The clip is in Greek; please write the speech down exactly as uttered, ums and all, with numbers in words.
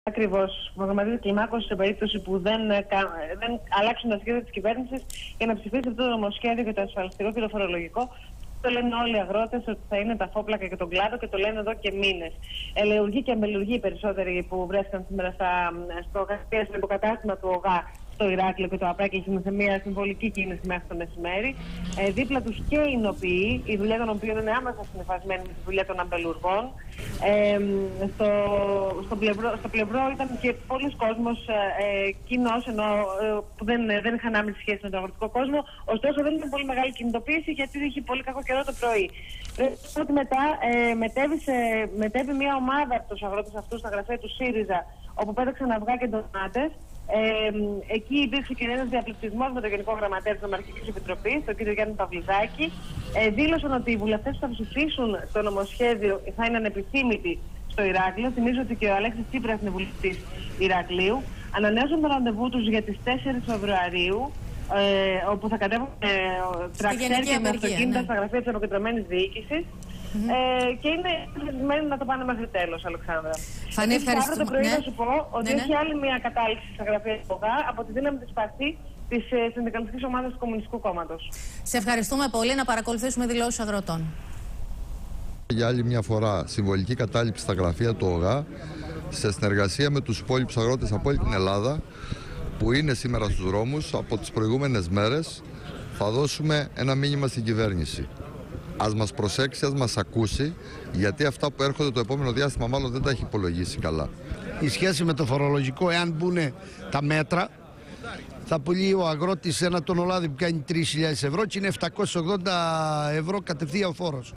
Ακριβώς. Προγραμματίζεται κλιμάκωση σε περίπτωση που δεν, δεν αλλάξουν τα σχέδια της κυβέρνησης για να ψηφίσει αυτό το νομοσχέδιο για το ασφαλιστικό και το φορολογικό. Το λένε όλοι οι αγρότες ότι θα είναι τα φόπλακα και τον κλάδο και το λένε εδώ και μήνες. Ελεουργοί και αμπελουργοί οι περισσότεροι που βρέθηκαν σήμερα στα, στο, στο υποκατάστημα του ΟΓΑ στο Ηράκλειο και το απέκλεισαν σε μια συμβολική κίνηση μέχρι το μεσημέρι. Ε, δίπλα τους και οι νοποιοί, η δουλειά των οποίων είναι άμεσα συνυφασμένη με τη δουλειά των αμπελουργών. Ε, στο, στο, πλευρό, στο πλευρό ήταν και πολλοί κόσμος ε, κοινός, ενώ ε, που δεν, δεν είχαν άμεση σχέση με τον αγροτικό κόσμο. Ωστόσο δεν ήταν πολύ μεγάλη κινητοποίηση γιατί είχε πολύ κακό καιρό το πρωί. Ότι μετά ε, μετέβησε, μετέβη μια ομάδα από τους αγρότες αυτούς στα γραφεία του ΣΥΡΙΖΑ, όπου πέταξαν αυγά και ντομάτες. Ε, εκεί υπήρξε και ένας διαπληκτισμός με τον Γενικό Γραμματέα της Νομαρχικής Επιτροπής, τον κύριο Γιάννη Παυλιδάκη. Ε, δήλωσαν ότι οι βουλευτές που θα ψηφίσουν το νομοσχέδιο θα είναι ανεπιθύμητοι στο Ηράκλειο. Θυμίζω ότι και ο Αλέξης Τσίπρας είναι βουλευτής Ηρακλείου. Ανανέωσαν το ραντεβού τους για τις τέσσερις Φεβρουαρίου, ε, όπου θα κατέβουν ε, τρακτέρ και με αυτοκίνητα ναι. στα γραφεία της αποκεντρωμένης διοίκησης. Mm-hmm. Ε, και είναι ευχαριστημένοι να το πάνε μέχρι τέλος, Αλεξάνδρα. Φανή, ευχαριστούμε. Αύριο το πρωί ναι. θα σου πω ότι ναι, ναι. έχει άλλη μια κατάληξη στα γραφεία του ΟΓΑ από τη δύναμη της Σπαστή της ε, συνδικαλιστικής ομάδας του Κομμουνιστικού Κόμματος. Σε ευχαριστούμε πολύ. Να παρακολουθήσουμε δηλώσεις αγροτών. Για άλλη μια φορά, συμβολική κατάληψη στα γραφεία του ΟΓΑ σε συνεργασία με τους υπόλοιπους αγρότες από όλη την Ελλάδα που είναι σήμερα στους δρόμους από τις προηγούμενες μέρες. Θα δώσουμε ένα μήνυμα στην κυβέρνηση. Ας μας προσέξει, ας μας ακούσει, γιατί αυτά που έρχονται το επόμενο διάστημα μάλλον δεν τα έχει υπολογίσει καλά. Η σχέση με το φορολογικό, εάν μπουν τα μέτρα, θα πουλεί ο αγρότης ένα τονολάδι που κάνει τρεις χιλιάδες ευρώ και είναι επτακόσια ογδόντα ευρώ κατευθείαν φόρος.